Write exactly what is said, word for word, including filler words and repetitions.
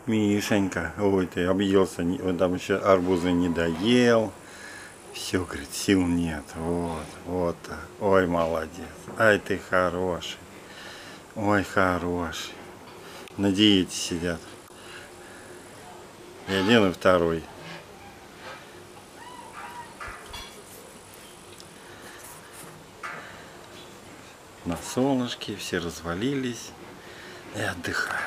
Мишенька, ой, ты объелся, он там еще арбузы не доел. Все, говорит, сил нет. Вот, вот так. Ой, молодец. Ай, ты хороший. Ой, хороший. На диете сидят. И один, и второй. На солнышке все развалились и отдыхают.